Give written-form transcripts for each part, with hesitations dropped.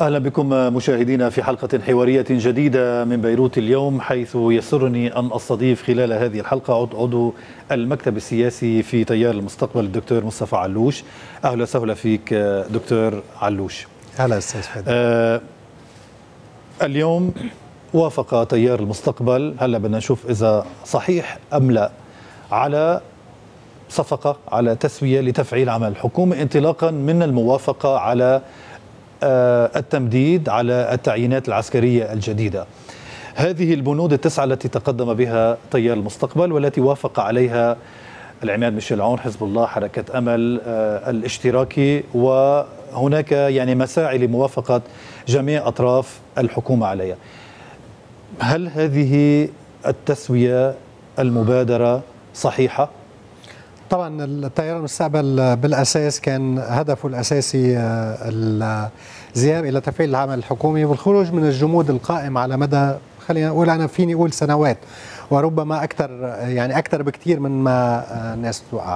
أهلا بكم مشاهدينا في حلقة حوارية جديدة من بيروت اليوم، حيث يسرني أن أستضيف خلال هذه الحلقة عضو المكتب السياسي في تيار المستقبل الدكتور مصطفى علوش. أهلا وسهلا فيك دكتور علوش. أهلا أستاذ فادي. اليوم وافق تيار المستقبل، هلا بدنا نشوف إذا صحيح أم لا، على صفقة على تسوية لتفعيل عمل الحكومة، انطلاقا من الموافقة على التمديد على التعيينات العسكرية الجديدة. هذه البنود التسعة التي تقدم بها تيار المستقبل والتي وافق عليها العماد ميشيل عون، حزب الله، حركة أمل، الاشتراكي، وهناك يعني مساعي لموافقة جميع أطراف الحكومة عليها. هل هذه التسوية المبادرة صحيحة؟ طبعا التيار المستقبل بالأساس كان هدفه الأساسي الذهاب إلى تفعيل العمل الحكومي والخروج من الجمود القائم على مدى، خلينا نقول، أنا فيني أقول سنوات، وربما أكثر، يعني أكثر بكثير من ما الناس توقع.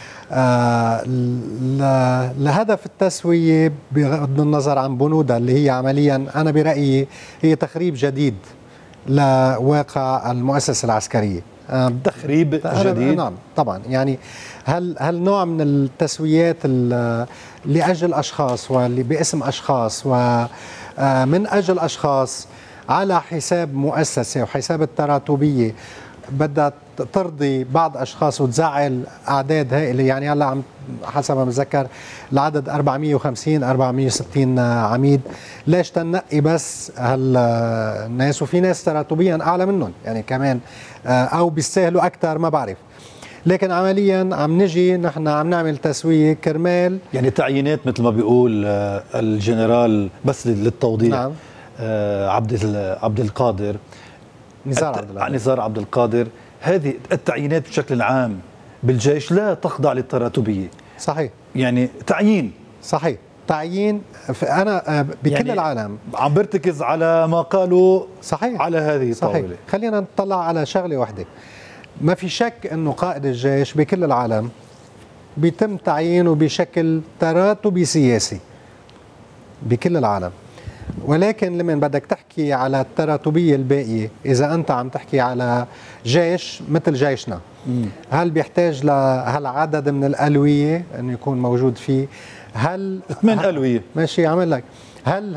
لهدف التسوية بغض النظر عن بنودها اللي هي عمليا أنا برأيي هي تخريب جديد لواقع المؤسسة العسكرية. تخريب جديد؟ نعم طبعا. يعني هل نوع من التسويات لأجل أشخاص واللي باسم أشخاص ومن أجل أشخاص على حساب مؤسسة وحساب التراتبية بدها ترضي بعض أشخاص وتزعل أعداد هائلة. يعني هلا عم حسب ما بتذكر العدد 450 460 عميد. ليش تنقي بس هالناس وفي ناس تراتبيا أعلى منهم يعني كمان، أو بيستاهلوا أكثر، ما بعرف. لكن عمليا عم نجي نحن عم نعمل تسوية كرمال يعني تعيينات مثل ما بيقول الجنرال، بس للتوضيح. نعم. عبد القادر، نزار عبد القادر. هذه التعيينات بشكل عام بالجيش لا تخضع للتراتبية. صحيح. يعني تعيين، صحيح، تعيين. أنا بكل يعني العالم عم برتكز على ما قالوا. صحيح. على هذه الطاولة. صحيح. خلينا نطلع على شغلة واحدة. ما في شك أنه قائد الجيش بكل العالم بيتم تعيينه بشكل تراتبي سياسي بكل العالم. ولكن لمن بدك تحكي على التراتبية الباقية، إذا أنت عم تحكي على جيش مثل جيشنا، هل بيحتاج لهالعدد من الألوية أن يكون موجود فيه؟ هل 8 ألوية؟ ماشي، عمل لك. هل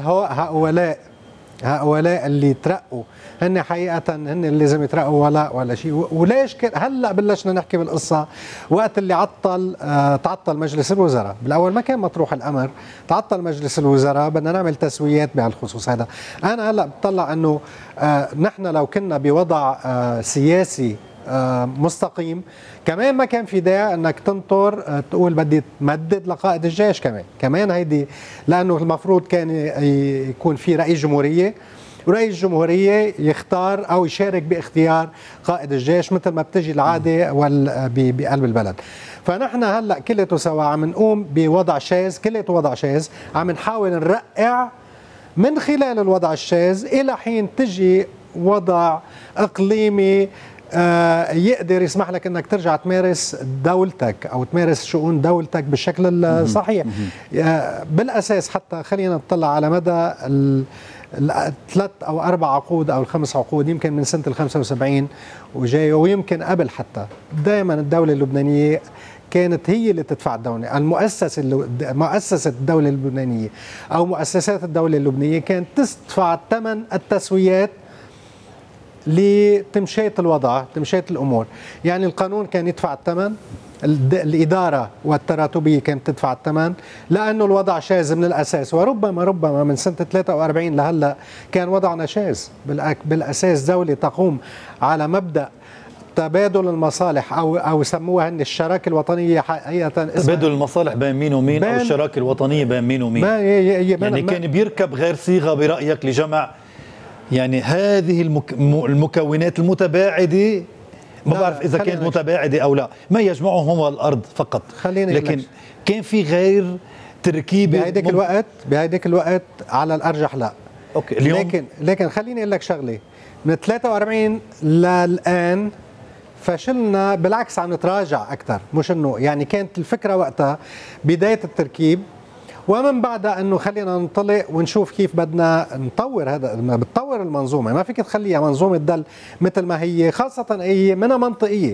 هؤلاء اللي ترقوا هن حقيقة هن اللي لازم يترقوا ولا شيء؟ وليش هلا بلشنا نحكي بالقصة وقت اللي تعطل مجلس الوزراء؟ بالاول ما كان مطروح الامر، تعطل مجلس الوزراء، بدنا نعمل تسويات بهالخصوص هذا. انا هلا بطلع انه نحن لو كنا بوضع سياسي مستقيم كمان ما كان في داعي انك تنطر تقول بدي تمدد لقائد الجيش كمان هيدي، لانه المفروض كان يكون في رئيس جمهورية، ورئيس الجمهورية يختار أو يشارك باختيار قائد الجيش مثل ما بتجي العادة بقلب البلد. فنحن هلأ كلته سوا عم نقوم بوضع شاذ، كلته وضع شاذ، عم نحاول نرقع من خلال الوضع الشاذ إلى حين تجي وضع إقليمي يقدر يسمح لك انك ترجع تمارس دولتك او تمارس شؤون دولتك بالشكل الصحيح. بالاساس حتى خلينا نطلع على مدى الثلاث او 4 عقود او ال5 عقود، يمكن من سنه ال75 وجاي، ويمكن قبل حتى، دائما الدوله اللبنانيه كانت هي اللي تدفع الدولة. مؤسسة الدولة اللبنانية او مؤسسات الدولة اللبنانية كانت تدفع ثمن التسويات لتمشية الوضع، تمشية الأمور. يعني القانون كان يدفع الثمن، الإدارة والتراتبية كانت تدفع الثمن، لأنه الوضع شاذ من الأساس. وربما من سنة 43 لهلا كان وضعنا شاذ. بالأساس دولة تقوم على مبدأ تبادل المصالح أو سموها هن الشراكة الوطنية. حقيقة تبادل المصالح بين مين ومين، أو الشراكة الوطنية بين مين ومين. يعني كان بيركب غير صيغة برأيك لجمع يعني هذه المكونات المتباعدة؟ ما بعرف إذا كانت متباعدة أو لا، ما يجمعهم هو الأرض فقط، لكن كان في غير تركيبة بهيديك الوقت على الأرجح لا. أوكي. اليوم لكن خليني أقول لك شغلة، من 43 للآن فشلنا، بالعكس عم نتراجع أكثر، مش إنه يعني كانت الفكرة وقتها بداية التركيب ومن بعدها انه خلينا ننطلق ونشوف كيف بدنا نطور هذا، بتطور المنظومه، ما فيك تخليها منظومه تضل مثل ما هي، خاصه هي منها منطقيه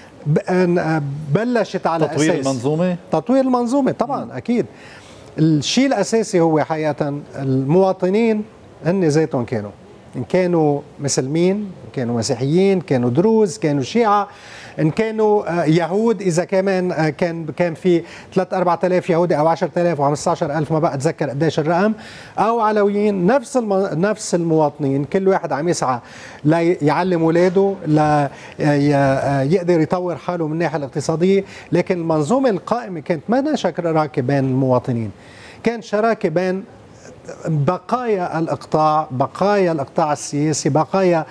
بلشت على تطوير اساس المنظومه. تطوير المنظومه طبعا اكيد. الشيء الاساسي هو حقيقه المواطنين هن ذاتهم كانوا، إن كانوا مسلمين، إن كانوا مسيحيين، كانوا دروز، كانوا شيعة، إن كانوا يهود، إذا كمان كان في 3-4,000 يهودي أو 10,000 أو 15,000 ما بقى أتذكر قديش الرقم، أو علويين، نفس المواطنين، كل واحد عم يسعى ليعلم أولاده، يقدر يطور حاله من الناحية الاقتصادية. لكن المنظومة القائمة كانت ما شراكة بين المواطنين، كان شراكة بين بقايا الإقطاع السياسي، بقايا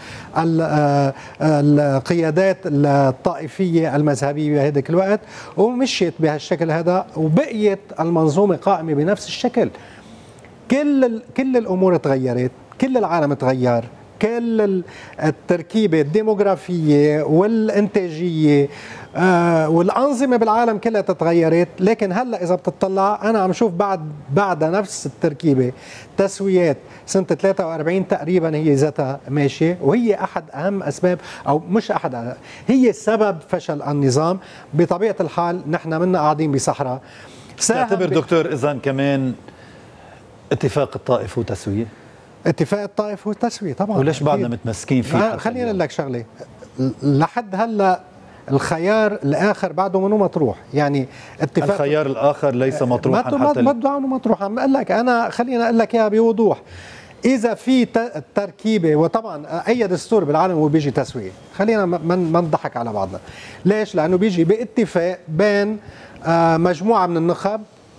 القيادات الطائفية المذهبية بهذاك الوقت، ومشيت بهالشكل هذا، وبقيت المنظومة قائمة بنفس الشكل. كل الأمور تغيرت، كل العالم تغير، كل التركيبة الديموغرافية والإنتاجية والأنظمة بالعالم كلها تتغيرت. لكن هلأ إذا بتطلع أنا عم شوف بعد نفس التركيبة تسويات سنة 43 تقريبا هي ذاتها ماشية، وهي أحد أهم أسباب، أو مش أحد، هي سبب فشل النظام. بطبيعة الحال نحن منا قاعدين بصحراء. تعتبر دكتور إذن كمان اتفاق الطائف وتسوية؟ اتفاق الطائف والتسوية طبعا. وليش بعدنا متمسكين فيه؟ خلينا نقول لك شغله، لحد هلا الخيار الاخر بعده منه مطروح. يعني اتفاق الخيار الاخر ليس مطروحا حتى ما بعده مطروحا. عم اقول لك انا، خلينا اقول لك اياها بوضوح، اذا في تركيبه، وطبعا اي دستور بالعالم هو بيجي تسويه، خلينا ما نضحك على بعضنا. ليش؟ لانه بيجي باتفاق بين مجموعه من النخب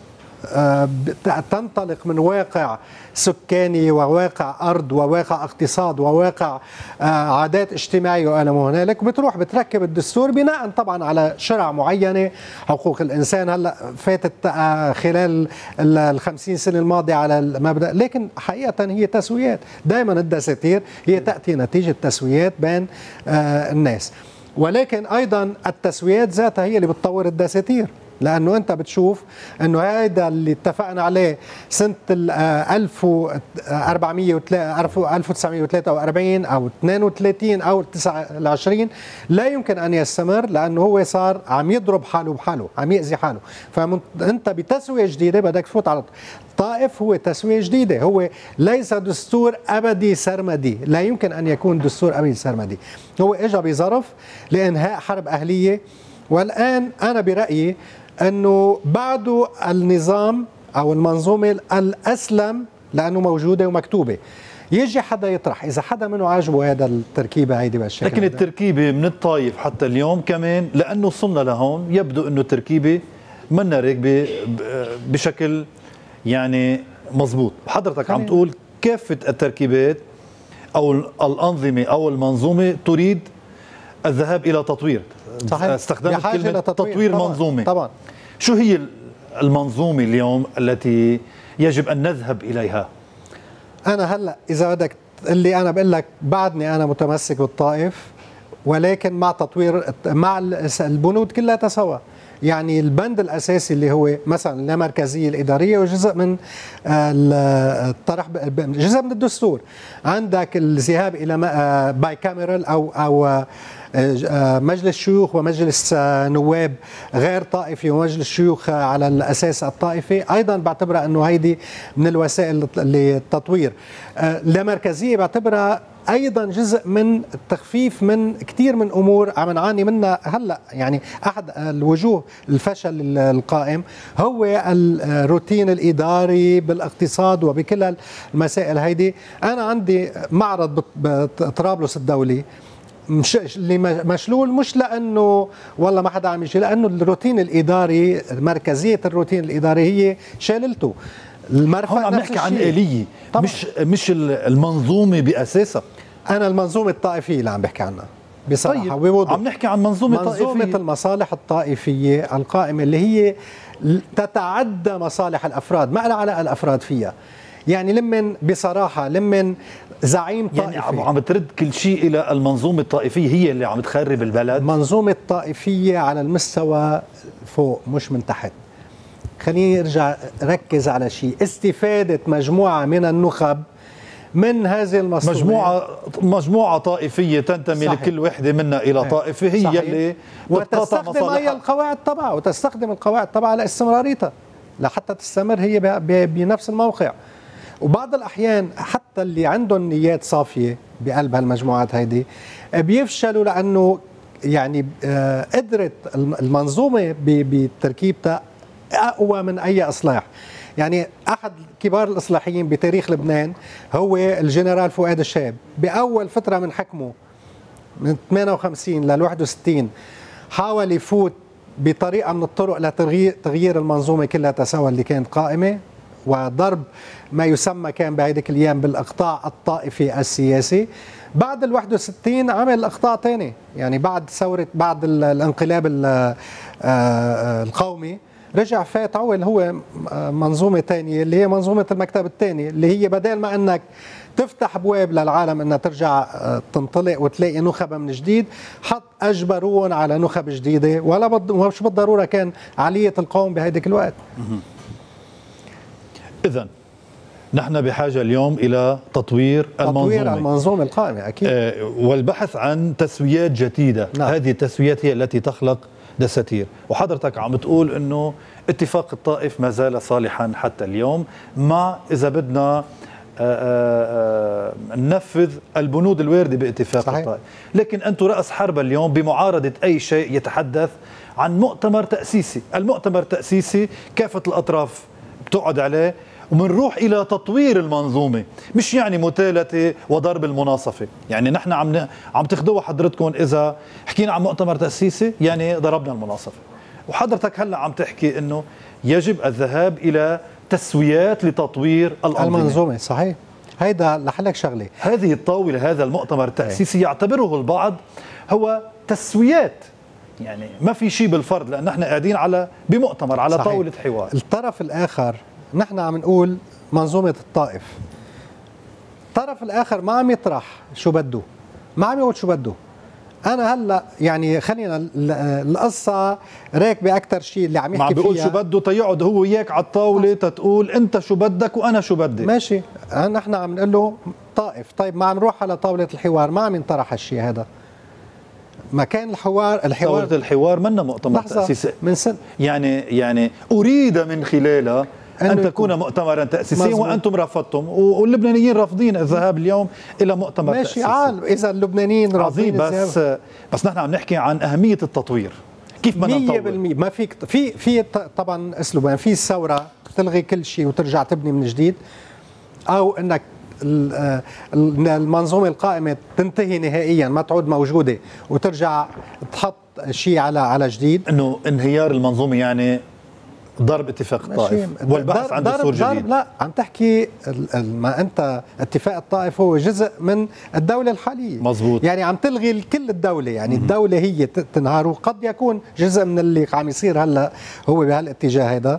تنطلق من واقع سكاني وواقع أرض وواقع اقتصاد وواقع عادات اجتماعية وأنا هنالك، وبتروح بتركب الدستور بناء طبعا على شرع معينة. حقوق الإنسان هلأ فاتت خلال 50 سنة الماضية على المبدأ، لكن حقيقة هي تسويات. دائما الدساتير هي تأتي نتيجة تسويات بين الناس، ولكن أيضا التسويات ذاتها هي اللي بتطور الدساتير. لأنه أنت بتشوف أنه هذا اللي اتفقنا عليه سنة 1943 أو 32 أو 29 لا يمكن أن يستمر، لأنه هو صار عم يضرب حاله بحاله، عم يأذي حاله. فأنت بتسوية جديدة بدك تفوت على طائف، هو تسوية جديدة، هو ليس دستور أبدي سرمدي، لا يمكن أن يكون دستور أبدي سرمدي. هو إجا بظرف لإنهاء حرب أهلية، والآن أنا برأيي أنه بعده النظام أو المنظومة الأسلم لأنه موجودة ومكتوبة. يجي حدا يطرح، إذا حدا منه عاجبه هذا التركيبة هيدي بالشكل، لكن التركيبة من الطايف حتى اليوم كمان، لأنه وصلنا لهون يبدو أنه التركيبة منا راكبة بشكل يعني مضبوط. حضرتك عم تقول كافة التركيبات أو الأنظمة أو المنظومة تريد الذهاب إلى تطوير. صحيح. استخدام كلمة تطوير منظومة. طبعا. شو هي المنظومة اليوم التي يجب أن نذهب إليها؟ أنا هلأ إذا بدك اللي أنا بقول لك بعدني أنا متمسك بالطائف، ولكن مع تطوير، مع البنود كلها تسوى. يعني البند الأساسي اللي هو مثلا اللامركزية الإدارية وجزء من الطرح، جزء من الدستور. عندك الذهاب إلى باي كاميرال أو مجلس شيوخ ومجلس نواب غير طائفي ومجلس شيوخ على الأساس الطائفي، أيضا بعتبرها أنه هيدي من الوسائل للتطوير. اللامركزية بعتبرها أيضا جزء من التخفيف من كثير من أمور عم نعاني منها هلأ. يعني أحد الوجوه الفشل القائم هو الروتين الإداري بالاقتصاد وبكل المسائل هيدي. أنا عندي معرض بطرابلس الدولي اللي مشلول، مش لأنه والله ما حدا عم يشيل، لأنه الروتين الإداري، مركزية الروتين الإداري هي شاللته. هون عم نحكي عن آلية، مش المنظومة بأساسها. أنا المنظومة الطائفية اللي عم بحكي عنها بصراحة. طيب. وبوضوح عم نحكي عن منظومة المصالح الطائفية القائمة اللي هي تتعدى مصالح الأفراد، ما لها علاقة الأفراد فيها. يعني لمن بصراحة لمن زعيم طائفي، يعني عم ترد كل شيء إلى المنظومة الطائفية هي اللي عم تخرب البلد. منظومة طائفية على المستوى فوق مش من تحت. خليني ارجع ركز على شيء، استفادة مجموعة من النخب من هذه المصطلحات، مجموعة طائفية تنتمي صحيح. لكل وحدة منا إلى طائفة، هي صحيح. اللي وتستخدم أي القواعد تبعها، وتستخدم القواعد تبعها لاستمراريتها لحتى تستمر هي بنفس الموقع. وبعض الأحيان حتى اللي عندهم نيات صافية بقلب هالمجموعات هيدي بيفشلوا، لأنه يعني قدرت المنظومة بتركيبتها أقوى من أي إصلاح. يعني أحد كبار الإصلاحيين بتاريخ لبنان هو الجنرال فؤاد الشاب، بأول فترة من حكمه من 58 لل 61 حاول يفوت بطريقة من الطرق لتغيير المنظومة كلها سوا اللي كانت قائمة، وضرب ما يسمى كان بهيديك الأيام بالإقطاع الطائفي السياسي. بعد ال 61 عمل إقطاع ثاني، يعني بعد الانقلاب القومي رجع فات عول هو منظومة تانية اللي هي منظومة المكتب الثاني، اللي هي بدل ما انك تفتح ابواب للعالم انها ترجع تنطلق وتلاقي نخبة من جديد، اجبروهم على نخب جديدة، ولا مش بالضرورة كان عالية القوم بهيديك الوقت. إذن نحن بحاجة اليوم إلى تطوير المنظومة القائمة أكيد، والبحث عن تسويات جديدة. نعم. هذه التسويات هي التي تخلق دساتير، وحضرتك عم تقول انه اتفاق الطائف ما زال صالحا حتى اليوم، مع اذا بدنا ننفذ البنود الوارده باتفاق صحيح. الطائف. لكن انتم راس حرب اليوم بمعارضه اي شيء يتحدث عن مؤتمر تاسيسي، المؤتمر التاسيسي كافه الاطراف بتقعد عليه، ومنروح الى تطوير المنظومه، مش يعني متالته وضرب المناصفه. يعني نحن عم تاخذوها حضرتكم اذا حكينا عن مؤتمر تاسيسي يعني ضربنا المناصفه، وحضرتك هلا عم تحكي انه يجب الذهاب الى تسويات لتطوير المنظومه. صحيح. هيدا لحلك شغله، هذه الطاوله، هذا المؤتمر التاسيسي يعتبره البعض هو تسويات، يعني ما في شيء بالفرض، لان نحن قاعدين بمؤتمر على صحيح. طاوله حوار. الطرف الاخر نحن عم نقول منظومة الطائف، الطرف الآخر ما عم يطرح شو بده، ما عم يقول شو بده. أنا هلا يعني خلينا القصة راكبة أكثر شيء اللي عم يحكي فيها، ما عم بيقول شو بده تيقعد هو وياك على الطاولة تتقول أنت شو بدك وأنا شو بدي. ماشي، نحن عم نقول له طائف، طيب ما عم نروح على طاولة الحوار، ما عم ينطرح هالشيء هذا. مكان طاولة الحوار منا مؤتمر تأسيسي من سن، يعني أريد من خلالها أن تكون مؤتمرا تأسيسيا، وأنتم رفضتم، واللبنانيين رافضين الذهاب اليوم إلى مؤتمر تأسيسي. ماشي عال، إذا اللبنانيين رافضين بس نحن عم نحكي عن أهمية التطوير، كيف بدنا نطور. 100% ما فيك في طبعا أسلوبين، في الثورة تلغي كل شيء وترجع تبني من جديد، أو أنك المنظومة القائمة تنتهي نهائيا ما تعود موجودة وترجع تحط شيء على جديد. إنه انهيار المنظومة يعني ضرب اتفاق الطائف والبحث عن دستور جديد. لا، عم تحكي ما انت اتفاق الطائف هو جزء من الدولة الحالية، مزبوط. يعني عم تلغي كل الدولة، يعني الدولة هي تنهار، وقد يكون جزء من اللي عم يصير هلا هو بهالاتجاه هذا،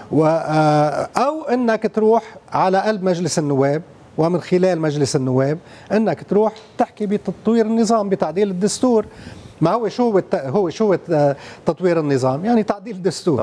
او انك تروح على قلب مجلس النواب، ومن خلال مجلس النواب انك تروح تحكي بتطوير النظام، بتعديل الدستور. ما هو شو تطوير النظام؟ يعني تعديل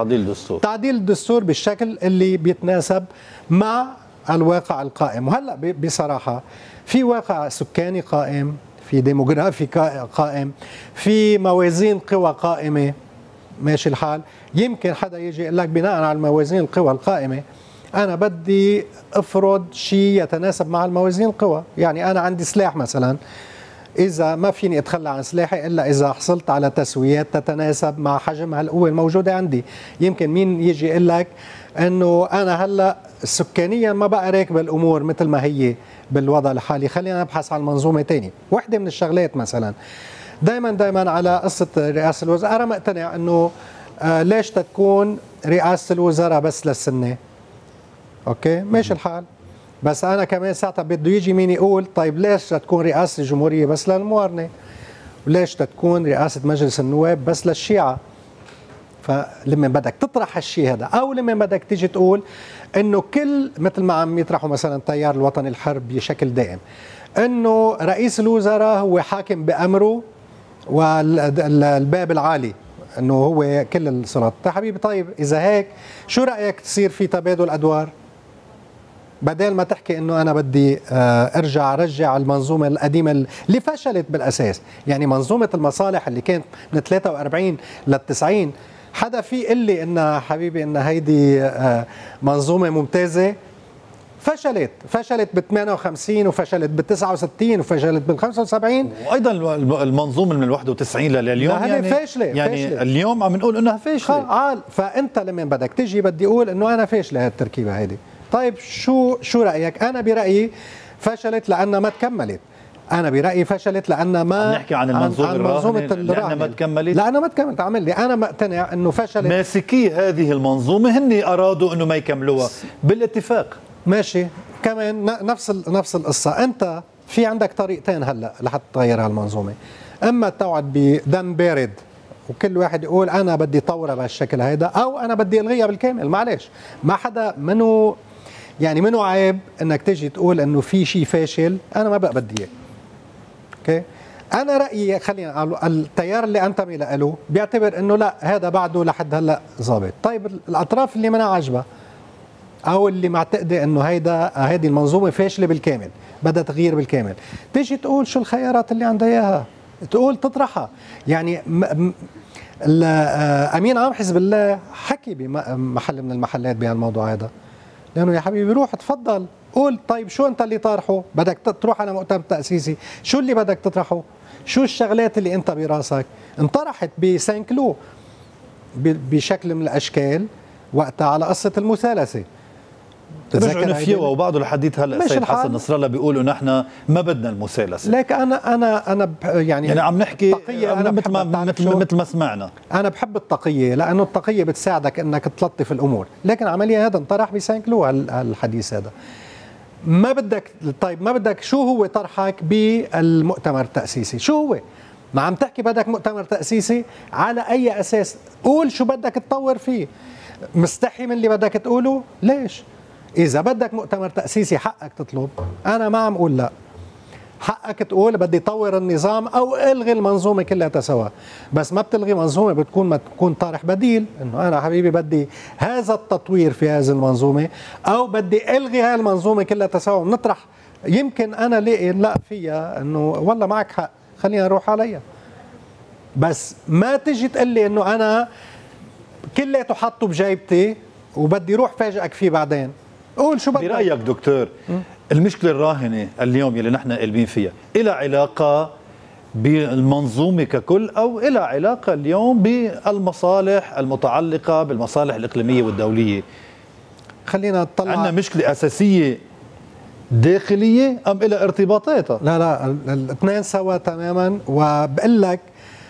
الدستور بالشكل اللي بيتناسب مع الواقع القائم. وهلا بصراحه في واقع سكاني قائم، في ديموغرافي قائم، في موازين قوى قائمه، ماشي الحال. يمكن حدا يجي يقول لك بناء على الموازين القوى القائمه انا بدي افرض شيء يتناسب مع الموازين القوى. يعني انا عندي سلاح مثلا، إذا ما فيني أتخلى عن سلاحي إلا إذا حصلت على تسويات تتناسب مع حجم هالقوة الموجودة عندي. يمكن مين يجي يقول لك أنه أنا هلأ سكانيا ما بقى راكب الأمور مثل ما هي بالوضع الحالي، خلينا نبحث عن منظومة تانية. واحدة من الشغلات مثلا دايما على قصة رئاسة الوزراء، أنا مقتنع أنه ليش تكون رئاسة الوزراء بس للسنة؟ أوكي ماشي الحال، بس أنا كمان ساعتها بده يجي مين يقول طيب ليش تكون رئاسة الجمهورية بس للموارنة؟ وليش تكون رئاسة مجلس النواب بس للشيعة؟ فلما بدك تطرح هالشيء هذا، أو لما بدك تيجي تقول إنه كل مثل ما عم يطرحوا مثلا تيار الوطني الحر بشكل دائم، إنه رئيس الوزراء هو حاكم بأمره والباب العالي انه هو كل السلطات. حبيبي طيب اذا هيك شو رايك تصير في تبادل ادوار؟ بدل ما تحكي انه انا بدي رجع المنظومه القديمه اللي فشلت بالاساس، يعني منظومه المصالح اللي كانت من 43 لل 90، حدا في يقول لي انها حبيبي ان هيدي منظومه ممتازه؟ فشلت ب 58 وفشلت ب 69 وفشلت بال 75، وايضا المنظومه من ال 91 لليوم يعني فاشله. يعني اليوم عم نقول انها فاشله. فانت لما بدك تجي بدي اقول انه انا فاشله هالتركيبه هيدي. طيب شو رايك؟ انا برايي فشلت لانها ما تكملت. انا برايي فشلت لانها ما عم نحكي عن المنظومه لانها ما تكملت. لانها ما تكملت. عمل لي انا مقتنع انه فشلت. ماسكي هذه المنظومه هن ارادوا انه ما يكملوها بالاتفاق. ماشي، كمان نفس القصه. انت في عندك طريقتين هلا لحتى تغير هالمنظومه، اما تقعد بدم بارد وكل واحد يقول انا بدي طورها بهالشكل هيدا، او انا بدي الغيها بالكامل. معلش، ما حدا منه عيب انك تجي تقول انه في شيء فاشل انا ما بقى بدي اياه. اوكي، انا رايي خلينا التيار اللي انتمي له بيعتبر انه لا، هذا بعده لحد هلا ظابط. طيب الاطراف اللي ما عاجبها او اللي معتقده انه هيدي المنظومه فاشله بالكامل، بدها تغيير بالكامل، تيجي تقول شو الخيارات اللي عندها اياها، تقول تطرحها. يعني امين عام حزب الله حكي بمحل من المحلات بهالموضوع هذا، لانه يا حبيبي روح تفضل قول طيب شو انت اللي طارحه؟ بدك تروح على مؤتمر تاسيسي، شو اللي بدك تطرحه؟ شو الشغلات اللي انت براسك انطرحت بسان كلو بشكل من الاشكال وقتها على قصه المثالثه؟ رجعوا نفيوها وبعض الحديث هلا السيد حسن نصر الله بيقولوا نحن ما بدنا المثالثه. ليك انا يعني عم نحكي مثل ما سمعنا. انا بحب التقيه لانه التقيه بتساعدك انك تلطف الامور، لكن عمليا هذا انطرح بسان كلو الحديث هذا. ما بدك شو هو طرحك بالمؤتمر التاسيسي؟ شو هو؟ ما عم تحكي بدك مؤتمر تاسيسي على اي اساس؟ قول شو بدك تطور فيه. مستحي من اللي بدك تقوله؟ ليش؟ إذا بدك مؤتمر تأسيسي حقك تطلب، أنا ما عم أقول لا، حقك تقول بدي طور النظام أو ألغي المنظومة كلها سوا، بس ما بتلغي منظومة ما تكون طارح بديل، إنه أنا حبيبي بدي هذا التطوير في هذه المنظومة أو بدي ألغي هاي المنظومة كلها سوا، ونطرح يمكن أنا لا فيها إنه والله معك حق خلينا نروح عليها. بس ما تجي تقول لي إنه أنا كلياته حطه بجيبتي وبدي روح فاجئك فيه بعدين. قول شو بدك. برأيك دكتور المشكلة الراهنة اليوم يلي نحن قلبين فيها إلها علاقة بالمنظومة ككل أو إلها علاقة اليوم بالمصالح المتعلقة بالمصالح الإقليمية والدولية؟ خلينا نطلع. عندنا مشكلة أساسية داخلية أم إلها ارتباطاتها؟ لا الاثنين سوا تماما. وبقول لك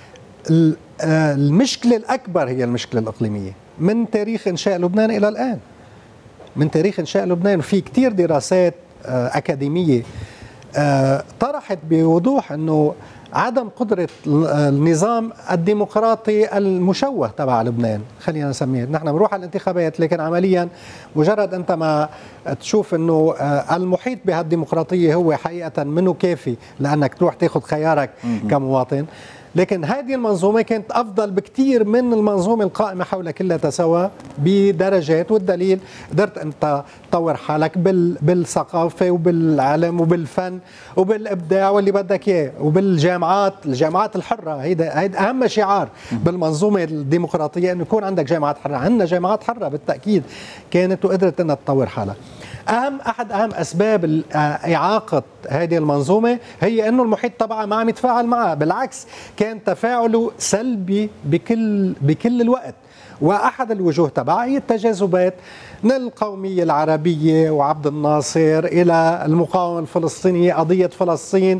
المشكلة الأكبر هي المشكلة الإقليمية من تاريخ إنشاء لبنان إلى الآن. من تاريخ إنشاء لبنان في كتير دراسات أكاديمية طرحت بوضوح أنه عدم قدرة النظام الديمقراطي المشوه تبع لبنان، خلينا نسميه، نحن بنروح على الانتخابات لكن عمليا مجرد أنت ما تشوف أنه المحيط بهالديمقراطية هو حقيقة منه كافي لأنك تروح تاخذ خيارك كمواطن. لكن هذه المنظومة كانت أفضل بكتير من المنظومة القائمة حول كلها سوا بدرجات، والدليل قدرت أنت تطور حالك بالثقافة وبالعلم وبالفن وبالإبداع واللي بدك إياه الجامعات الحرة. هيدا أهم شعار بالمنظومة الديمقراطية، أنه يكون عندك جامعات حرة. عندنا جامعات حرة بالتأكيد كانت وقدرت أنها تطور حالها. أحد أهم أسباب إعاقة هذه المنظومة هي أنه المحيط طبعا ما عم يتفاعل معها، بالعكس كان تفاعله سلبي بكل الوقت. وأحد الوجوه تبعها هي التجاذبات من القومية العربية وعبد الناصر إلى المقاومة الفلسطينية، قضية فلسطين،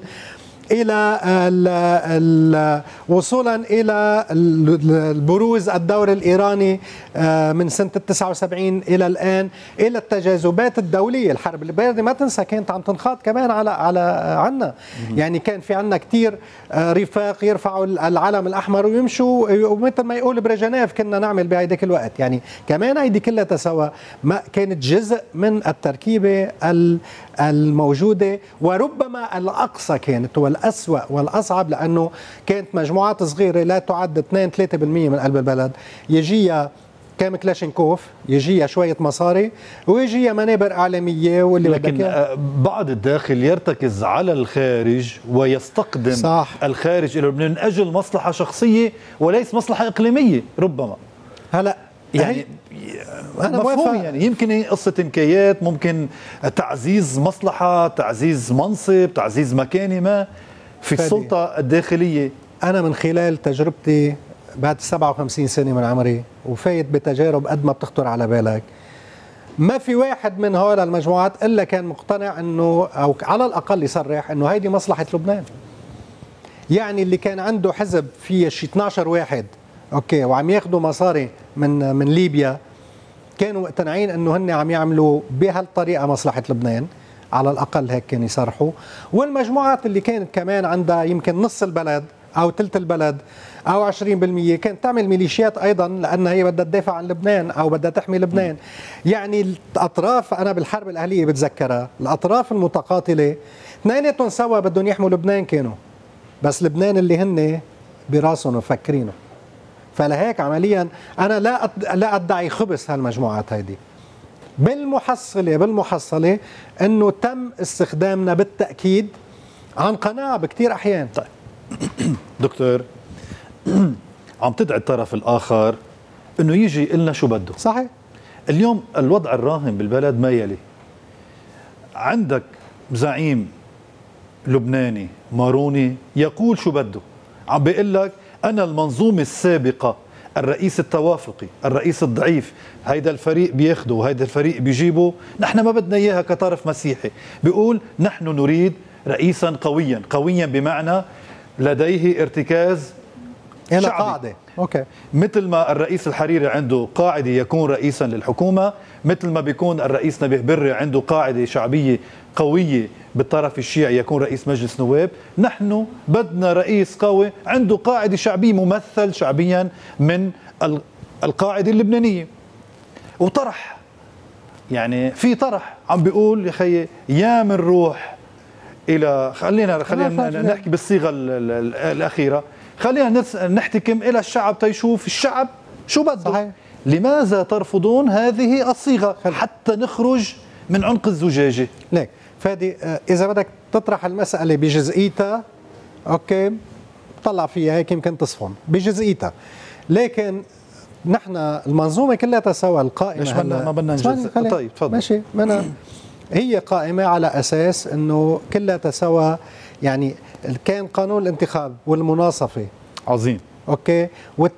إلى وصولا إلى البروز الدور الإيراني من سنة 79 إلى الآن، إلى التجاذبات الدولية. الحرب الباردة ما تنسى كانت عم تنخاط كمان على عنا، يعني كان في عنا كتير رفاق يرفعوا العلم الأحمر ويمشوا، ومثل ما يقول برجنيف كنا نعمل بهيداك الوقت. يعني كمان هيدي كلها تسوى ما كانت جزء من التركيبة الموجودة، وربما الأقصى كانت والأسوأ والأصعب، لأنه كانت مجموعات صغيرة لا تعد 2-3% من قلب البلد يجيها كام كلاشينكوف، يجيها شوية مصاري، ويجيها منابر إعلامية واللي لكن بعض الداخل يرتكز على الخارج ويستقدم صح. الخارج إلى لبنان من أجل مصلحة شخصية وليس مصلحة إقليمية ربما. هلا يعني أنا مفهوم، يعني يمكن قصة إمكانيات، ممكن تعزيز مصلحة، تعزيز منصب، تعزيز مكانة ما في السلطة الداخلية. أنا من خلال تجربتي بعد 57 سنة من عمري وفايت بتجارب قد ما بتخطر على بالك، ما في واحد من هؤلاء المجموعات إلا كان مقتنع أنه، أو على الأقل يصرح أنه هيدي مصلحة لبنان. يعني اللي كان عنده حزب فيه شي 12 واحد اوكي وعم ياخذوا مصاري من ليبيا، كانوا مقتنعين انه هن عم يعملوا بهالطريقه مصلحه لبنان، على الاقل هيك كانوا يصرحوا. والمجموعات اللي كانت كمان عندها يمكن نص البلد او ثلث البلد او 20% كانت تعمل ميليشيات ايضا، لانها هي بدها تدافع عن لبنان او بدها تحمي لبنان. يعني الاطراف، انا بالحرب الاهليه بتذكرها، الاطراف المتقاتله اثنيناتهم سوا بدهم يحموا لبنان كانوا، بس لبنان اللي هن براسهم ومفكرينه. فلهيك عمليا انا لا ادعي خبث هالمجموعات هيدي. بالمحصله انه تم استخدامنا بالتاكيد عن قناعه بكثير احيان. طيب دكتور، عم تدعي الطرف الاخر انه يجي لنا شو بده. صحيح. اليوم الوضع الراهن بالبلد ما يلي: عندك زعيم لبناني ماروني يقول شو بده، عم بيقول لك أنا المنظومة السابقة، الرئيس التوافقي، الرئيس الضعيف، هيدا الفريق بياخده وهيدا الفريق بيجيبه، نحن ما بدنا إياها كطرف مسيحي. بيقول نحن نريد رئيسا قويا، قويا بمعنى لديه ارتكاز شعبي، قاعدة. أوكي. مثل ما الرئيس الحريري عنده قاعدة يكون رئيسا للحكومة، مثل ما بيكون الرئيس نبيه بري عنده قاعدة شعبية قوية بالطرف الشيعي يكون رئيس مجلس نواب، نحن بدنا رئيس قوي عنده قاعدة شعبية ممثل شعبيا من القاعدة اللبنانية. وطرح، يعني في طرح عم بيقول يا خيي يا من روح إلى خلينا نحكي بالصيغة الأخيرة، خلينا نحتكم إلى الشعب تيشوف الشعب شو بده. صحيح. لماذا ترفضون هذه الصيغة حتى نخرج من عنق الزجاجة؟ ليك فادي، إذا بدك تطرح المسألة بجزئيتها أوكي طلع فيها هيك يمكن تصفن بجزئيتها، لكن نحن المنظومة كلها سوا القائمة ليش ما بدنا نجزء؟ طيب تفضل. ماشي، هي قائمة على أساس أنه كلها سوا، يعني كان قانون الانتخاب والمناصفة عظيم اوكي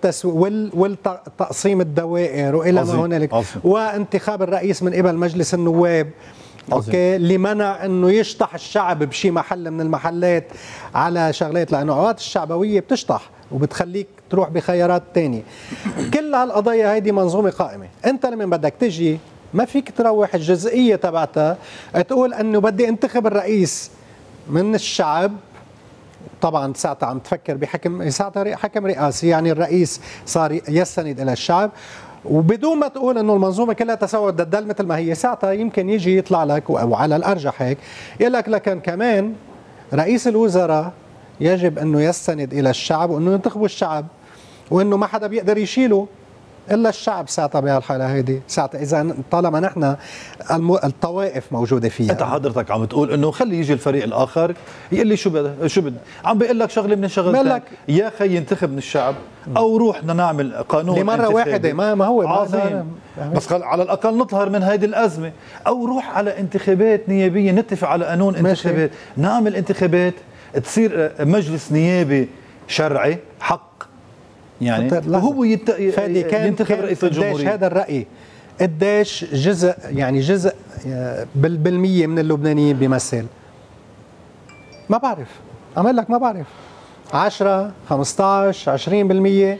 والتقسيم الدوائر والى ما هنالك، وانتخاب الرئيس من قبل مجلس النواب اوكي لمنع انه يشطح الشعب بشي محل من المحلات على شغلات، لانه اوقات الشعبويه بتشطح وبتخليك تروح بخيارات تانية. كل هالقضايا هيدي منظومه قائمه، انت لما بدك تجي ما فيك تروح الجزئيه تبعتها تقول انه بدي انتخب الرئيس من الشعب. طبعا ساعتها عم تفكر بحكم، ساعتها حكم رئاسي، يعني الرئيس صار يستند الى الشعب، وبدون ما تقول انه المنظومه كلها تساوى تضل مثل ما هي. ساعتها يمكن يجي يطلع لك، وعلى الارجح هيك يقول لك لكن كمان رئيس الوزراء يجب انه يستند الى الشعب وانه ينتخبوا الشعب، وانه ما حدا بيقدر يشيله الا الشعب. ساعتها بهالحاله هيدي، ساعتها اذا طالما نحن الطوائف موجوده فيها. انت حضرتك عم تقول انه خلي يجي الفريق الاخر يقول لي شو بده، عم بيقول لك شغله من الشغلتين، يا خي ينتخب من الشعب او روح بدنا نعمل قانون لمره واحده. ما هو عظيم، بس على الاقل نطهر من هيدي الازمه، او روح على انتخابات نيابيه، نتفق على قانون انتخابات، نعمل انتخابات تصير مجلس نيابي شرعي حق، يعني وهو ينتخب رئيس الجمهورية. هذا الرأي قديش جزء، يعني جزء بالمية من اللبنانيين بيمثل؟ ما بعرف، أعمل لك ما بعرف، 10 15 20%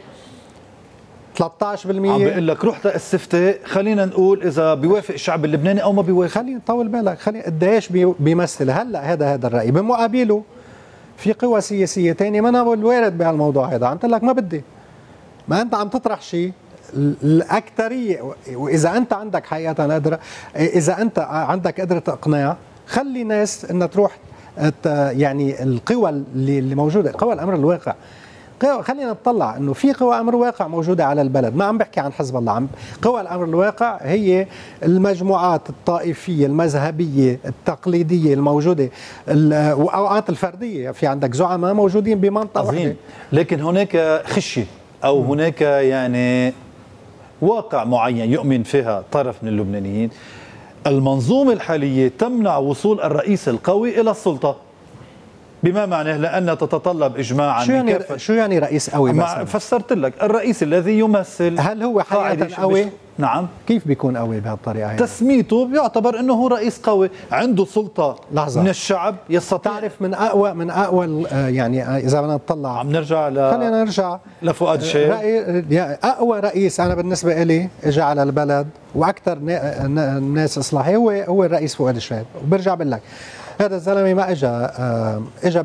13%. عم بقول لك روح استفتاء، خلينا نقول إذا بيوافق الشعب اللبناني أو ما بيوافق. خلينا طول بالك، قديش بيمثل. هلا هذا الرأي بمقابله في قوى سياسية تانية ما نقول وارد بهالموضوع هذا، عم تقول لك ما بدي. ما انت عم تطرح شيء الاكثريه، واذا انت عندك حقيقه قدره، اذا انت عندك قدره اقناع، خلي ناس انها تروح يعني القوى اللي موجوده، قوى الامر الواقع. خلينا نطلع انه في قوى امر واقع موجوده على البلد، ما عم بحكي عن حزب الله، قوى الامر الواقع هي المجموعات الطائفيه المذهبيه التقليديه الموجوده، واوقات الفرديه، في عندك زعماء موجودين بمنطقه واحده. لكن هناك خشيه او هناك يعني واقع معين يؤمن فيها طرف من اللبنانيين. المنظومه الحاليه تمنع وصول الرئيس القوي الى السلطه، بما معناه لأنها تتطلب إجماعا. شو يعني رئيس قوي مثلا؟ فسرت لك، الرئيس الذي يمثل. هل هو حقيقة قوي؟ نعم. كيف بيكون قوي بهالطريقة؟ تسميته بيعتبر أنه هو رئيس قوي، عنده سلطة لحظة. من الشعب يستطيع. تعرف من أقوى يعني إذا بدنا نطلع، عم نرجع خلينا نرجع لفؤاد الشيخ. أقوى رئيس أنا بالنسبة إلي إجا على البلد وأكثر الناس إصلاحية هو الرئيس فؤاد الشيخ. وبرجع بقول لك هذا الزلمه ما اجى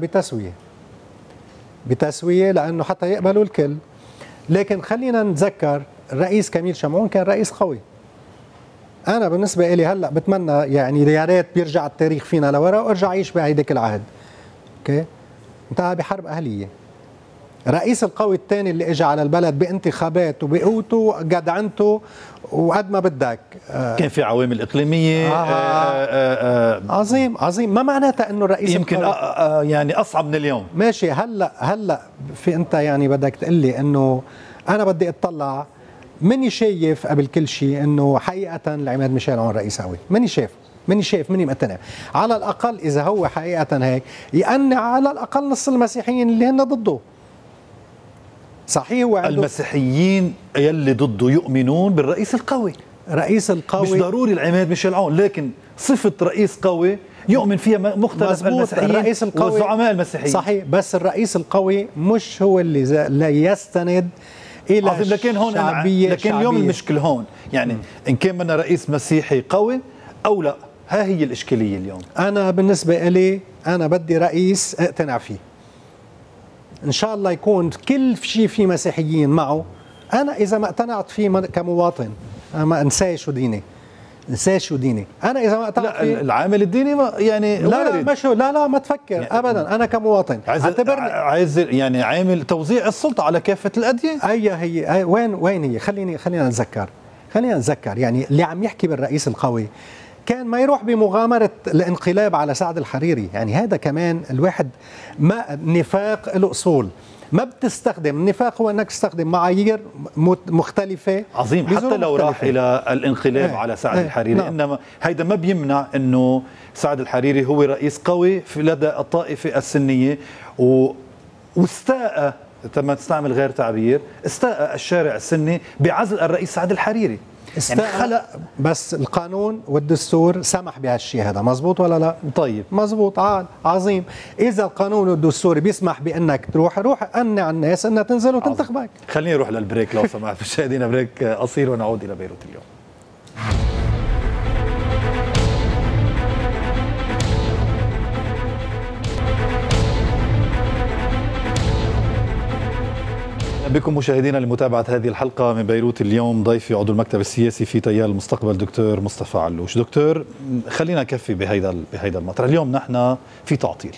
بتسويه لانه حتى يقبلوا الكل. لكن خلينا نتذكر الرئيس كميل شمعون كان رئيس قوي. انا بالنسبه لي هلا بتمنى يعني يا ريت بيرجع التاريخ فينا لورا وارجع اعيش بهيديك العهد. اوكي؟ انتهى بحرب اهليه. الرئيس القوي الثاني اللي اجى على البلد بانتخابات وبقوته جدعنته وقد ما بدك، كان في عوامل اقليميه. عظيم. ما معناتها انه الرئيس يمكن يعني اصعب من اليوم. ماشي. هلا في انت يعني بدك تقول لي انه انا بدي اطلع، ماني شايف قبل كل شيء انه حقيقه العماد ميشيل عون رئيس قوي. ماني شايف ماني مقتنع. على الاقل اذا هو حقيقه هيك يقنع على الاقل نص المسيحيين اللي هن ضده. صحيح هو عنده المسيحيين يلي ضده يؤمنون بالرئيس القوي. رئيس القوي مش ضروري العماد ميشيل عون، لكن صفة رئيس قوي يؤمن فيها مختلف المسيحيين والزعماء المسيحيين. صحيح، بس الرئيس القوي مش هو اللي لا يستند إلى لكن هون لكن اليوم المشكلة هون يعني إن كان بدنا رئيس مسيحي قوي أو لا، ها هي الإشكالية اليوم. أنا بالنسبة إلي أنا بدي رئيس اقتنع فيه، إن شاء الله يكون كل شيء فيه مسيحيين معه. أنا إذا ما اقتنعت فيه كمواطن، أنا ما انساش شو ديني، أنا إذا ما اقتنعت فيه. العامل الديني يعني لا ما تفكر يعني أبدا. أنا كمواطن عايز يعني عامل توزيع السلطة على كافة الأديان. هي وين هي؟ خلينا نتذكر يعني اللي عم يحكي بالرئيس القوي كان ما يروح بمغامرة الانقلاب على سعد الحريري. يعني هذا كمان الواحد ما نفاق له أصول. ما بتستخدم النفاق، هو انك تستخدم معايير مختلفة. عظيم. حتى لو راح الى الانقلاب على سعد الحريري، انما هيدا ما بيمنع انه سعد الحريري هو رئيس قوي في لدى الطائفة السنية واستاء، ما تستعمل غير تعبير، استاء الشارع السني بعزل الرئيس سعد الحريري. يعني خلق، بس القانون والدستور سمح بهالشيء هذا. مزبوط ولا لا؟ طيب مزبوط. عظيم. اذا القانون والدستور بيسمح بانك روح قنع الناس انها تنزل وتنتخبك. خليني نروح للبريك لو سمحت. مشاهدينا بريك قصير ونعود الى بيروت اليوم. بكم مشاهدينا لمتابعة هذه الحلقة من بيروت اليوم. ضيفي عضو المكتب السياسي في تيار المستقبل دكتور مصطفى علوش. دكتور، خلينا نكفي بهيدا المطرح. اليوم نحن في تعطيل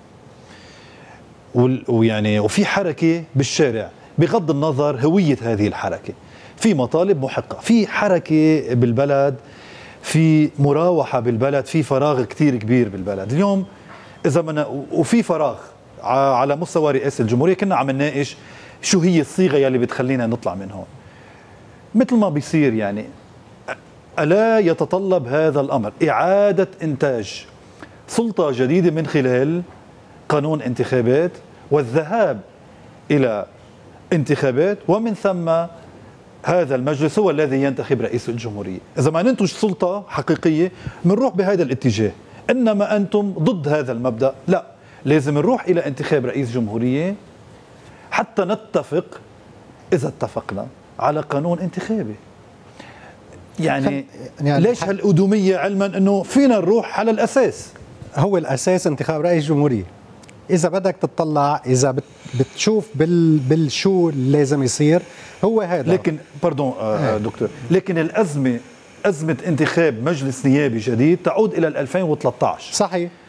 ويعني وفي حركة بالشارع، بغض النظر هوية هذه الحركة، في مطالب محقة، في حركة بالبلد، في مراوحة بالبلد، في فراغ كتير كبير بالبلد اليوم. إذا وفي فراغ على مستوى رئاسة الجمهورية. كنا عم نناقش شو هي الصيغة يلي بتخلينا نطلع من هون. مثل ما بيصير يعني، ألا يتطلب هذا الأمر إعادة إنتاج سلطة جديدة من خلال قانون انتخابات والذهاب إلى انتخابات، ومن ثم هذا المجلس هو الذي ينتخب رئيس الجمهورية. إذا ما ننتج سلطة حقيقية بنروح بهذا الاتجاه. إنما أنتم ضد هذا المبدأ. لا، لازم نروح إلى انتخاب رئيس جمهورية حتى نتفق، إذا اتفقنا، على قانون انتخابي. يعني ليش هالأدومية، علما أنه فينا نروح على الأساس. هو الأساس انتخاب رئيس جمهورية. إذا بدك تطلع، إذا بتشوف بالشو اللي لازم يصير، هو هذا. لكن دكتور، لكن أزمة انتخاب مجلس نيابي جديد تعود إلى 2013. صحيح.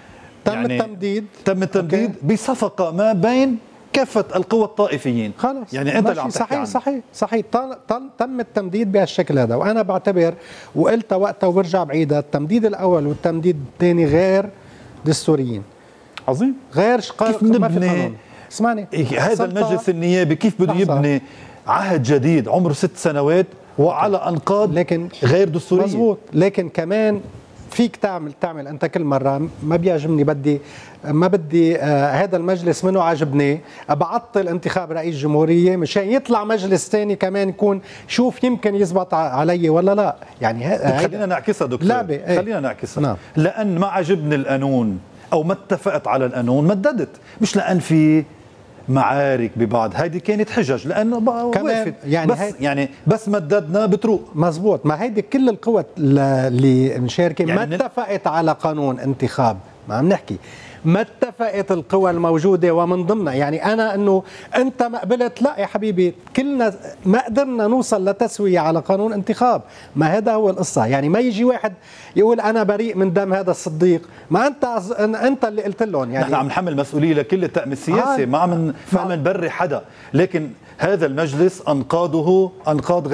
تم التمديد بصفقة ما بين كافة القوى الطائفيين. خلص يعني أنت اللي عم تحكي صحيح صحيح تم التمديد بهالشكل هذا، وأنا بعتبر وقلتها وقتها وبرجع بعيدها، التمديد الأول والتمديد الثاني غير دستوريين. عظيم. غير كيف نبني؟ اسمعني، هذا المجلس النيابي كيف بده يبني عهد جديد عمره 6 سنوات وعلى أنقاض لكن غير دستورية؟ مزبوط، لكن كمان فيك تعمل انت كل مره ما بيعجبني ما بدي هذا المجلس منه عجبني بعطل انتخاب رئيس جمهوريه مشان يطلع مجلس ثاني كمان يكون شوف يمكن يزبط علي ولا لا. يعني خلينا نعكسها دكتور، خلينا نعكسها. نعم. لأن ما عجبني القانون أو ما اتفقت على القانون مددت، مش لأن في معارك ببعض، هيدي كانت حجج لانه وقفت يعني بس مددنا بتروق. مزبوط، ما هيدي كل القوى اللي مشاركه يعني ما اتفقت على قانون انتخاب، ما عم نحكي ما اتفقت القوى الموجوده ومن ضمنها، يعني انا انه انت ما قبلت، لا يا حبيبي كلنا ما قدرنا نوصل لتسويه على قانون انتخاب، ما هذا هو القصه. يعني ما يجي واحد يقول انا بريء من دم هذا الصديق، ما انت اللي قلت لهم. يعني نحن عم نحمل مسؤوليه لكل الطاقم السياسي، ما عم نبري حدا، لكن هذا المجلس انقاضه انقاض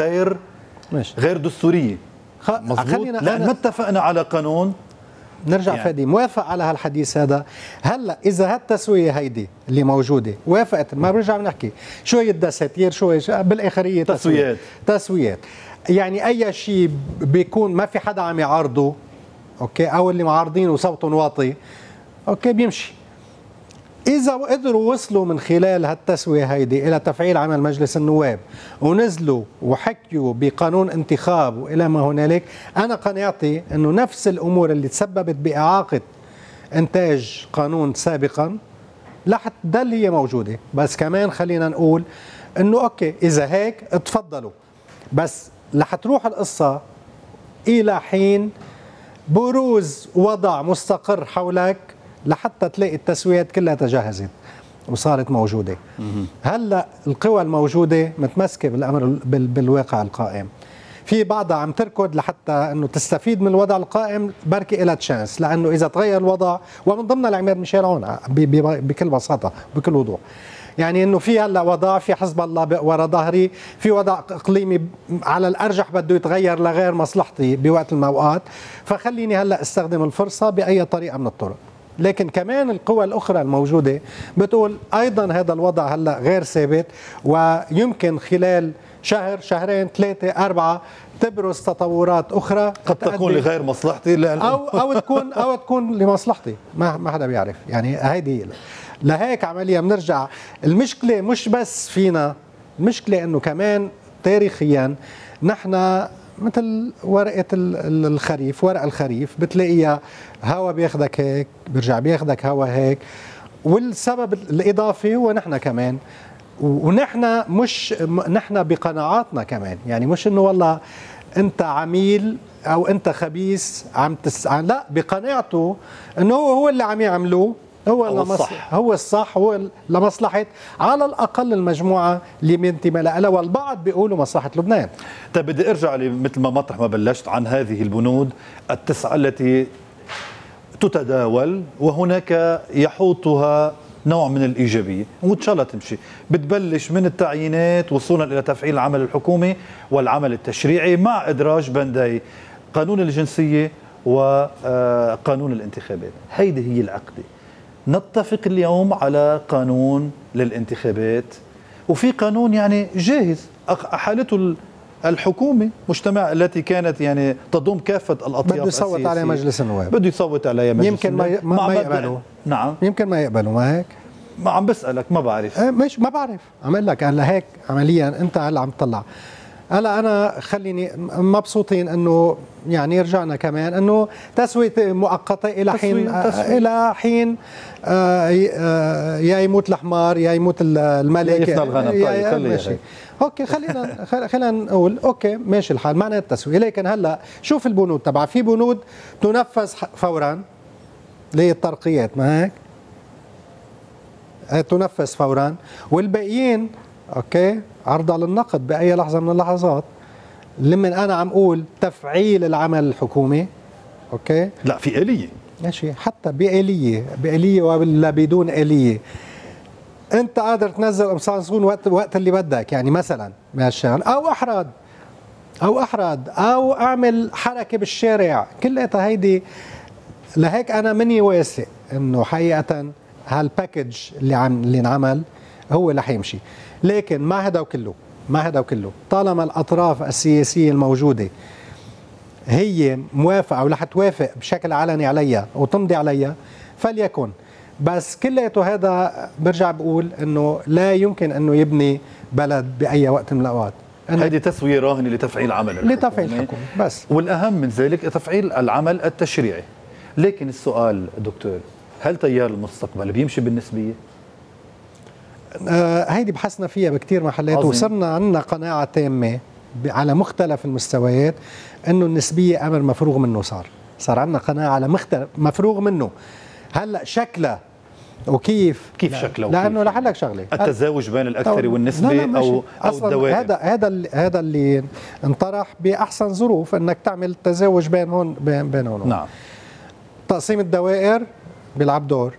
غير دستوريه. مظبوط، لان ما اتفقنا على قانون. نرجع يعني فادي موافق على هالحديث هذا. هلا اذا هالتسويه هيدي اللي موجوده وافقت، ما برجع بنحكي شويه دساتير شويه بالاخريه تسويات. يعني اي شيء بيكون ما في حدا عم يعارضه، اوكي، او اللي معارضينه وصوتهم واطي، اوكي بيمشي. إذا قدروا وصلوا من خلال هالتسوية هيدي إلى تفعيل عمل مجلس النواب ونزلوا وحكيوا بقانون انتخاب وإلى ما هنالك، أنا قناعتي أنه نفس الأمور اللي تسببت بإعاقة إنتاج قانون سابقا رح تضل هي موجودة. بس كمان خلينا نقول أنه أوكي إذا هيك اتفضلوا، بس رح تروح القصة إلى حين بروز وضع مستقر حولك لحتى تلاقي التسويات كلها تجهزت وصارت موجودة. هلأ القوى الموجودة متمسكة بالأمر بالواقع القائم، في بعضها عم تركض لحتى أنه تستفيد من الوضع القائم، بركي إلها تشانس، لأنه إذا تغير الوضع ومن ضمن العماد ميشيل عون بكل بساطة بكل وضوح، يعني انه في هلا وضع في حزب الله ورا ظهري، في وضع اقليمي على الارجح بده يتغير لغير مصلحتي بوقت من الاوقات، فخليني هلا استخدم الفرصه باي طريقه من الطرق. لكن كمان القوى الأخرى الموجودة بتقول أيضا هذا الوضع هلأ غير ثابت، ويمكن خلال شهر شهرين 3 4 تبرز تطورات أخرى قد تكون لغير مصلحتي أو تكون لمصلحتي، ما حدا بيعرف. يعني هيدي لهيك عملية بنرجع، المشكلة مش بس فينا، المشكلة أنه كمان تاريخيا نحن مثل ورقة الخريف، ورق الخريف بتلاقيها هوا بياخدك هيك بيرجع بياخدك هوا هيك، والسبب الإضافي هو نحن كمان، ونحن مش نحن بقناعاتنا كمان، يعني مش إنه والله أنت عميل أو أنت خبيث لا، بقناعته إنه هو اللي عم يعملوه هو الصح، هو لمصلحة على الأقل المجموعة اللي بينتمي لها، والبعض بيقولوا مصلحة لبنان. طيب بدي أرجع مثل ما مطرح ما بلشت عن هذه البنود 9 التي تتداول وهناك يحوطها نوع من الإيجابية وإن شاء الله تمشي. بتبلش من التعيينات وصولا إلى تفعيل العمل الحكومي والعمل التشريعي مع إدراج بندي قانون الجنسية وقانون الانتخابات. هيدي هي العقدة. نتفق اليوم على قانون للانتخابات، وفي قانون يعني جاهز أحالته الحكومة مجتمع التي كانت يعني تضم كافة الأطياف، بده يصوت على مجلس النواب، بده يصوت عليها مجلس يمكن ما يقبلوا. نعم يمكن ما يقبلوا، ما هيك؟ ما عم بسألك، ما بعرف. مش ما بعرف، عم اقول لك هلا هيك عمليا انت هلا عم تطلع. هلا انا خليني مبسوطين انه يعني رجعنا كمان انه تسوية مؤقتة الى حين الى حين يا يموت الحمار يا يموت الملك يفنى الغنم. طيب ماشي اوكي، خلينا نقول اوكي ماشي الحال، معنى التسوية. لكن هلا شوف البنود تبع، في بنود تنفذ فورا للترقيات، ما هيك؟ تنفذ فورا، والباقيين اوكي عرضة للنقد بأي لحظة من اللحظات. لمن أنا عم أقول تفعيل العمل الحكومي، أوكي؟ لا، في آلية ماشي، حتى بآلية ولا بدون آلية انت قادر تنزل قمصان صون وقت اللي بدك، يعني مثلا بهالشغل، او احرد او اعمل حركه بالشارع، كلها هيدي. لهيك انا مني واثق انه حقيقه هالباكج اللي انعمل هو اللي حيمشي. لكن مع هذا وكله طالما الاطراف السياسيه الموجوده هي موافقه او رح توافق بشكل علني عليها وتمضي عليها فليكن. بس كلياته هذا برجع بقول انه لا يمكن انه يبني بلد باي وقت من الاوقات. هذه تسويه راهنه لتفعيل عمل الحكومه، لتفعيل الحكومه بس، والاهم من ذلك تفعيل العمل التشريعي. لكن السؤال دكتور، هل تيار المستقبل بيمشي بالنسبيه؟ هيدي بحثنا فيها بكثير محلات، وصرنا عندنا قناعه تامه على مختلف المستويات انه النسبيه امر مفروغ منه. صار عندنا قناعه على مفروغ منه. هلا شكله وكيف شكله؟ لانه رح لك شغله، التزاوج بين الاكثر والنسبه لا او الدوائر. هذا اللي انطرح باحسن ظروف انك تعمل تزاوج بين هون. نعم. تقسيم الدوائر بيلعب دور،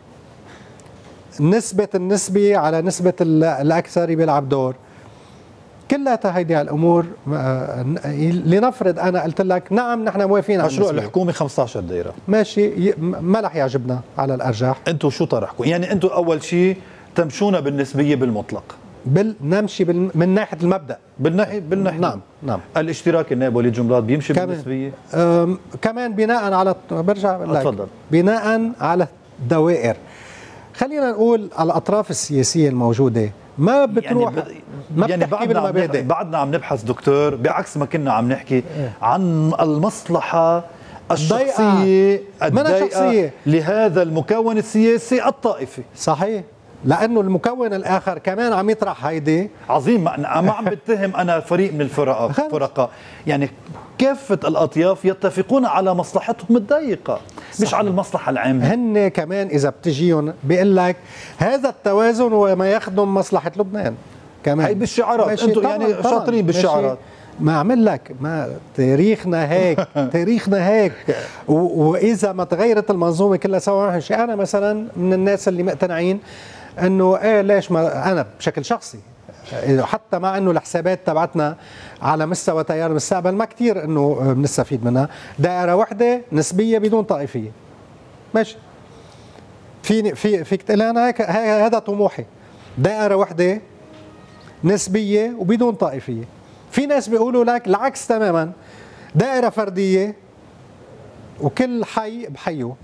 النسبة على نسبة الأكثر بيلعب دور. كلها هيدي الأمور لنفرض أنا قلت لك نعم نحن موافقين على مشروع الحكومة 15 دائرة، ماشي، ما رح يعجبنا على الأرجح. أنتوا شو طرحكم؟ يعني أنتوا أول شيء تمشون بالنسبية بالمطلق، نمشي من ناحية المبدأ، بالناحية نعم. الاشتراك النائب وليد جمرات بيمشي بالنسبية كمان بناء على، برجع لك بناء على الدوائر. خلينا نقول الأطراف السياسية الموجودة ما بتروح يعني بعدنا عم نبحث دكتور، بعكس ما كنا عم نحكي عن المصلحة الشخصية الضيقة لهذا المكون السياسي الطائفي. صحيح، لأنه المكون الآخر كمان عم يطرح هيدي. عظيم، ما عم بتهم أنا فريق من الفرقاء، يعني كافة الأطياف يتفقون على مصلحتهم الضيقة، مش على المصلحة العامة. هن كمان إذا بتجيهم بيقول لك هذا التوازن هو ما يخدم مصلحة لبنان كمان. هي بالشعارات، أنتم يعني شاطرين بالشعارات. ما عمل لك، ما تاريخنا هيك تاريخنا هيك. وإذا ما تغيرت المنظومة كلها سوا، أنا مثلا من الناس اللي مقتنعين انه ليش ما انا بشكل شخصي، حتى مع انه الحسابات تبعتنا على مستوى تيار المستقبل ما كثير انه بنستفيد منها، دائره وحده نسبيه بدون طائفيه. ماشي، فيك تقول انا هيك، هذا طموحي، دائره وحده نسبيه وبدون طائفيه. في ناس بيقولوا لك العكس تماما، دائره فرديه وكل حي بحيه.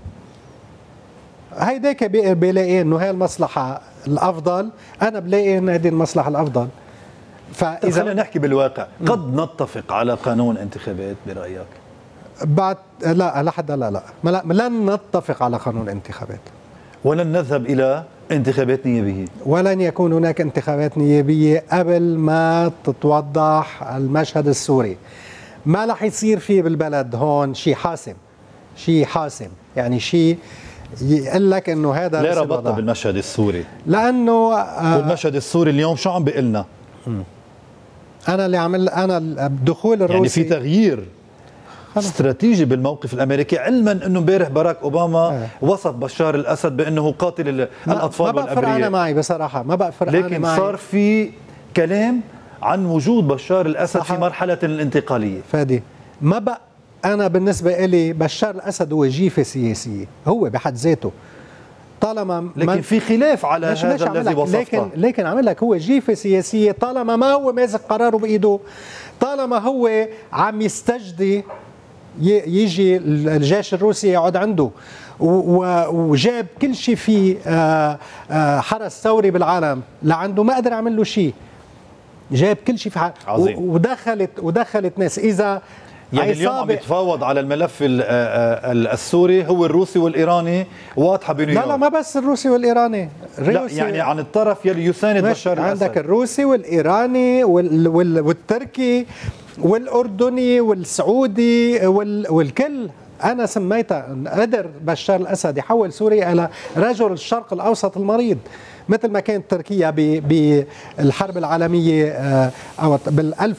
هيداك بلاقي انه هي المصلحه الافضل، انا بلاقي انه هذه المصلحه الافضل. فاذا خلينا نحكي بالواقع، قد نتفق على قانون انتخابات برايك؟ بعد لا لحد لا لن نتفق على قانون انتخابات، ولن نذهب الى انتخابات نيابيه، ولن يكون هناك انتخابات نيابيه قبل ما تتوضح المشهد السوري. ما رح يصير فيه بالبلد هون شيء حاسم، يعني شيء يقول لك انه هذا ليه ربطنا بالمشهد السوري؟ لانه والمشهد السوري اليوم شو عم بيقول لنا؟ انا الدخول الروسي، يعني في تغيير استراتيجي بالموقف الامريكي، علما انه امبارح باراك اوباما وصف بشار الاسد بانه قاتل الاطفال والابرياء. ما بقى فرقانه معي بصراحه، ما بقى فرقانه معي، لكن صار في كلام عن وجود بشار الاسد في مرحله الانتقاليه. فادي ما بقى، أنا بالنسبة إلي بشار الأسد هو جيفة سياسية، هو بحد ذاته، طالما لكن في خلاف على هذا الذي وصفته. لكن عمل لك هو جيفة سياسية طالما ما هو ماسك قراره بإيده، طالما هو عم يستجدي يجي الجيش الروسي يقعد عنده وجاب كل شيء في حرس ثوري بالعالم لعنده، ما قدر يعمل له شيء، جاب كل شيء في ودخلت ناس. إذا يعني اليوم عم يتفاوض على الملف السوري هو الروسي والإيراني، واضحة بنيويورك. لا ما بس الروسي والإيراني، لا يعني عن الطرف يلي يساند بشار الأسد عندك الروسي والإيراني والتركي والأردني والسعودي والكل. أنا سميتها قدر بشار الأسد يحول سوريا إلى رجل الشرق الأوسط المريض، مثل ما كانت تركيا بالحرب العالمية أو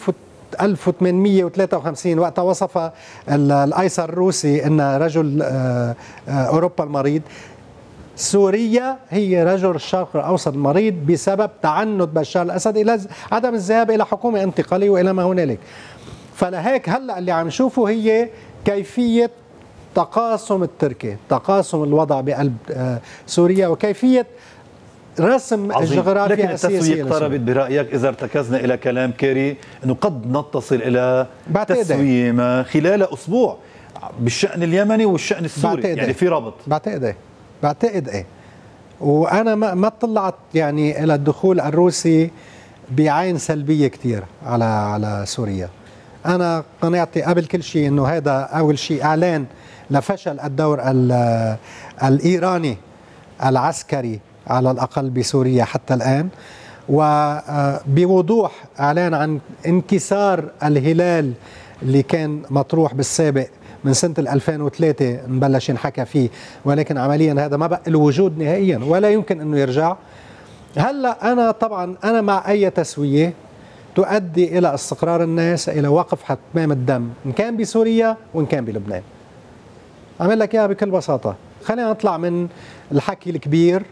1853 وقتها وصف الأيسر الروسي أن رجل أوروبا المريض، سوريا هي رجل الشرق الأوسط المريض بسبب تعنت بشار الأسد إلى عدم الذهاب إلى حكومة انتقالية وإلى ما هنالك. فلهيك هلأ اللي عم نشوفه هي كيفية تقاسم التركي، تقاسم الوضع بقلب سوريا، وكيفية رسم الجغرافيا لكن السياسية. التسوية اقتربت برأيك إذا ارتكزنا إلى كلام كيري أنه قد نتصل إلى تسوية ما خلال أسبوع بالشأن اليمني والشأن السوري، يعني في ربط. بعتقد ايه، وانا ما اطلعت يعني الى الدخول الروسي بعين سلبيه كثير على سوريا. انا قناعتي قبل كل شيء انه هذا اول شيء اعلان لفشل الدور الايراني العسكري على الاقل بسوريا حتى الان، وبوضوح اعلان عن انكسار الهلال اللي كان مطروح بالسابق من سنة 2003 نبلش نحكى فيه، ولكن عمليا هذا ما بقى له وجود نهائيا ولا يمكن انه يرجع. هلا انا طبعا انا مع اي تسوية تؤدي الى استقرار الناس، الى وقف حتمام الدم، ان كان بسوريا وان كان بلبنان. اعمل لك اياها بكل بساطة. خلينا نطلع من الحكي الكبير،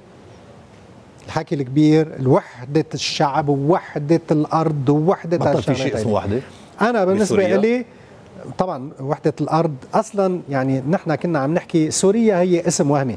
وحدة الشعب ووحدة الارض ووحدة بطل في شيء اسمه وحدة. انا بالنسبة لي طبعا وحدة الأرض أصلا، يعني نحن كنا عم نحكي سوريا هي اسم وهمي،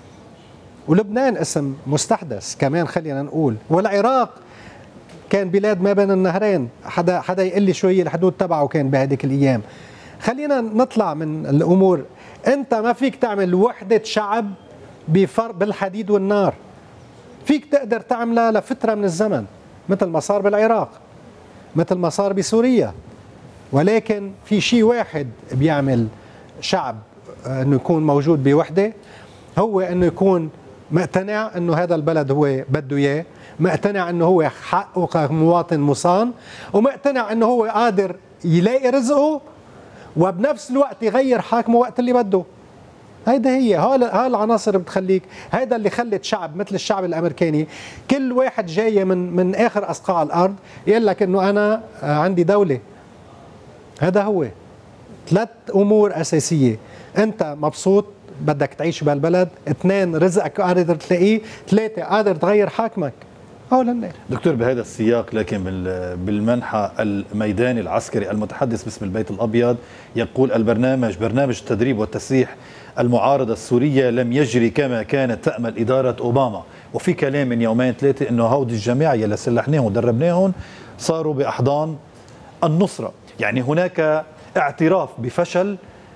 ولبنان اسم مستحدث كمان خلينا نقول، والعراق كان بلاد ما بين النهرين، حدا يقول لي شو هي الحدود تبعه كان بهذيك الأيام. خلينا نطلع من الأمور. أنت ما فيك تعمل وحدة شعب بالحديد والنار، فيك تقدر تعملها لفترة من الزمن مثل ما صار بالعراق، مثل ما صار بسوريا، ولكن في شيء واحد بيعمل شعب انه يكون موجود بوحده، هو انه يكون مقتنع انه هذا البلد هو بده اياه، مقتنع انه هو حقه كمواطن مصان، ومقتنع انه هو قادر يلاقي رزقه وبنفس الوقت يغير حاكمه وقت اللي بده. هيدا هي هاي العناصر بتخليك، هيدا اللي خلت شعب مثل الشعب الامريكاني كل واحد جاي من اخر اصقاع الارض يقول لك انه انا عندي دوله. هذا هو 3 أمور أساسية: أنت مبسوط بدك تعيش بهالبلد، 2 رزقك قادر تلاقيه، 3 قادر تغير حاكمك. دكتور، بهذا السياق لكن بالمنحى الميداني العسكري المتحدث باسم البيت الأبيض يقول برنامج التدريب والتسليح المعارضة السورية لم يجري كما كانت تأمل إدارة أوباما، وفي كلام من 2-3 أنه هودي الجماعة يلي سلحناهم ودربناهم صاروا بأحضان النصرة. يعني هناك اعتراف بفشل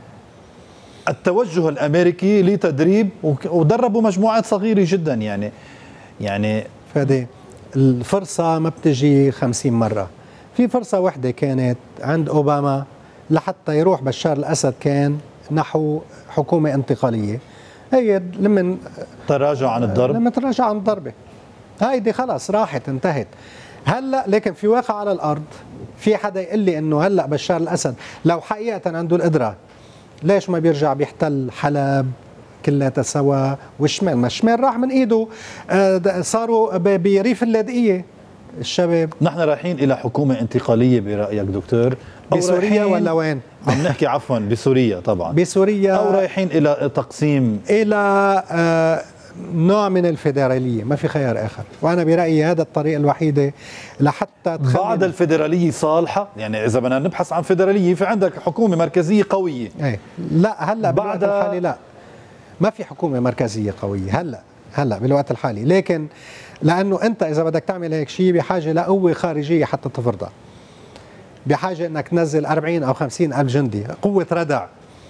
التوجه الأمريكي لتدريب، ودربوا مجموعات صغيرة جدا. يعني فادي الفرصة ما بتجي 50 مرة. في فرصة واحدة كانت عند أوباما لحتى يروح بشار الأسد، كان نحو حكومة انتقالية. هي لما تراجع عن الضربة هيدي خلاص راحت انتهت. هلا لكن في واقع على الارض، في حدا يقول لي انه هلا بشار الاسد لو حقيقه عنده القدره ليش ما بيرجع بيحتل حلب كلها سوا، والشمال ما الشمال راح من ايده، صاروا بريف اللاذقيه الشباب. نحن رايحين الى حكومه انتقاليه برايك دكتور؟ بسوريا ولا وين؟ عم نحكي عفوا بسوريا طبعا. بسوريا، او رايحين الى تقسيم، الى نوع من الفيدرالية، ما في خيار آخر. وأنا برأيي هذا الطريقة الوحيدة لحتى بعد الفيدرالية صالحة. يعني إذا بدنا نبحث عن فيدرالية، في عندك حكومة مركزية قوية. لا هلا بالوقت الحالي لا، ما في حكومة مركزية قوية هلا بالوقت الحالي. لكن لأنه أنت إذا بدك تعمل هيك شيء بحاجة لقوة خارجية حتى تفرضها، بحاجة أنك تنزل 40 أو 50 ألف جندي، قوة ردع.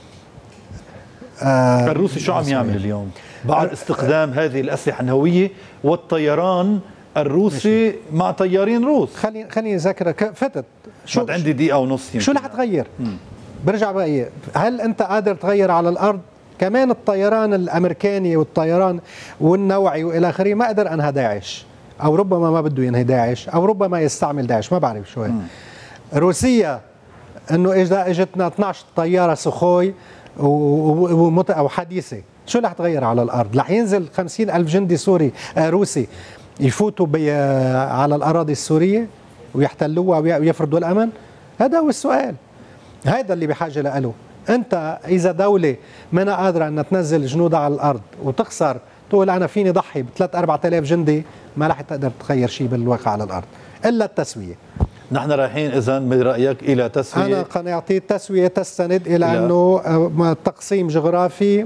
الروسي شو عم يعمل اليوم بعد استخدام هذه الأسلحة النووية والطيران الروسي ماشي مع طيارين روس؟ خليني أذكرك فتت شو عندي دقيقة ونص. شو رح تغير؟ برجع بقى، هل أنت قادر تغير على الأرض؟ كمان الطيران الأمريكاني والطيران والنوعي وإلى آخره ما قدر أنهى داعش، أو ربما ما بده ينهي داعش، أو ربما يستعمل داعش، ما بعرف شو هي. روسيا إنه إذا إجتنا 12 طيارة سخوي أو حديثة، شو رح تغير على الأرض؟ رح ينزل 50 ألف جندي روسي يفوتوا على الأراضي السورية ويحتلوها ويفرضوا الأمن؟ هذا هو السؤال، هذا اللي بحاجة له. أنت إذا دولة ما قادرة أن تنزل جنودها على الأرض وتخسر تقول أنا فيني ضحي ب3-4 آلاف جندي، ما رح تقدر تغير شيء بالواقع على الأرض إلا التسوية. نحن رايحين إذن برأيك إلى تسوية؟ أنا قناعتي التسوية تستند إلى أنه تقسيم جغرافي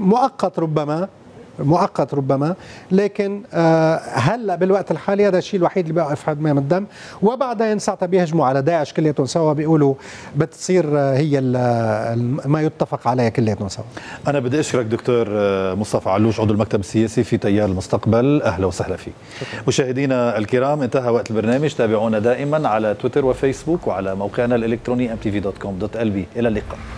مؤقت ربما، لكن هلا بالوقت الحالي هذا الشيء الوحيد اللي بيوقف حمام الدم، وبعدين ساعتها بيهجموا على داعش كلياتهم سوا، بيقولوا بتصير هي ما يتفق عليها كلياتهم سوا. أنا بدي أشكرك دكتور مصطفى علوش، عضو المكتب السياسي في تيار المستقبل، أهلا وسهلا فيك. مشاهدينا الكرام، انتهى وقت البرنامج، تابعونا دائما على تويتر وفيسبوك وعلى موقعنا الإلكتروني mtv.com.lb. إلى اللقاء.